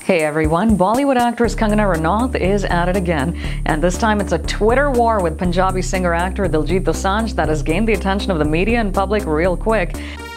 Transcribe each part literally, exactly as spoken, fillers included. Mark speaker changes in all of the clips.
Speaker 1: Hey everyone, Bollywood actress Kangana Ranaut is at it again, and this time it's a Twitter war with Punjabi singer-actor Diljit Dosanjh that has gained the attention of the media and public real quick.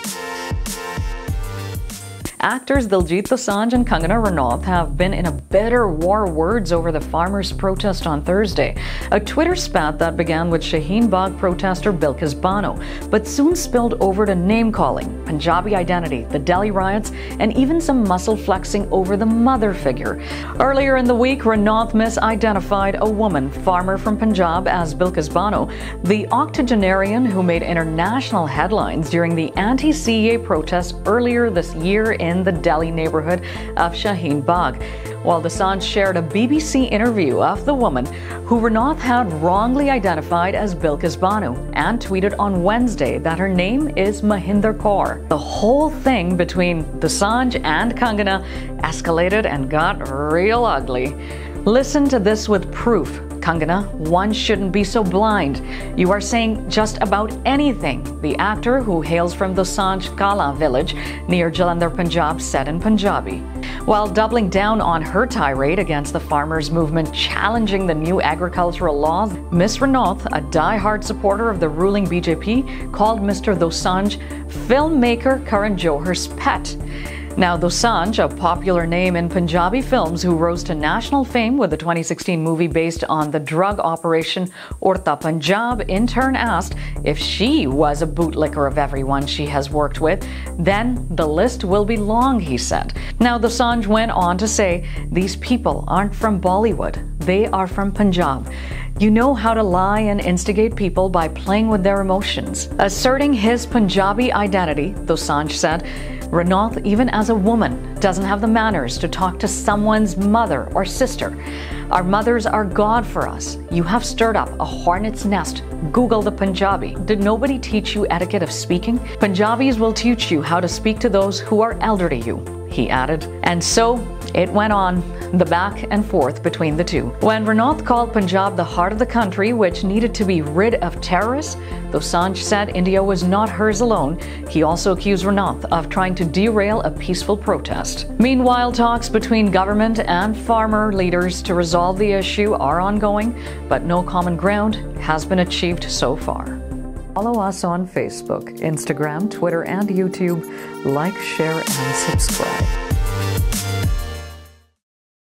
Speaker 1: Actors Diljit Dosanjh and Kangana Ranaut have been in a bitter war of words over the farmers' protest on Thursday. A Twitter spat that began with Shaheen Bagh protester Bilkis Bano, but soon spilled over to name-calling, Punjabi identity, the Delhi riots, and even some muscle flexing over the mother figure. Earlier in the week, Ranaut misidentified a woman farmer from Punjab as Bilkis Bano, the octogenarian who made international headlines during the anti-C A A protest earlier this year in in the Delhi neighborhood of Shaheen Bagh, while Dosanjh shared a B B C interview of the woman who Ranaut had wrongly identified as Bilkis Bano and tweeted on Wednesday that her name is Mahinder Kaur. The whole thing between Dosanjh and Kangana escalated and got real ugly. Listen to this with proof. Kangana, one shouldn't be so blind. You are saying just about anything, the actor who hails from Dosanjh Kala village near Jalandhar, Punjab, said in Punjabi. While doubling down on her tirade against the farmers' movement challenging the new agricultural laws, Miss Ranaut, a die-hard supporter of the ruling B J P, called Mister Dosanjh filmmaker Karan Johar's pet. Now, Dosanjh, a popular name in Punjabi films who rose to national fame with the twenty sixteen movie based on the drug operation Urta Punjab, in turn asked if she was a bootlicker of everyone she has worked with, then the list will be long, he said. Now, Dosanjh went on to say, these people aren't from Bollywood, they are from Punjab. You know how to lie and instigate people by playing with their emotions. Asserting his Punjabi identity, Dosanjh said, Ranaut, even as a woman, doesn't have the manners to talk to someone's mother or sister. Our mothers are God for us. You have stirred up a hornet's nest. Google the Punjabi. Did nobody teach you etiquette of speaking? Punjabis will teach you how to speak to those who are elder to you, he added. And so it went on, the back and forth between the two. When Ranaut called Punjab the heart of the country, which needed to be rid of terrorists, Dosanjh said India was not hers alone. He also accused Ranaut of trying to derail a peaceful protest. Meanwhile, talks between government and farmer leaders to resolve the issue are ongoing, but no common ground has been achieved so far. Follow us on Facebook, Instagram, Twitter, and YouTube. Like, share, and subscribe.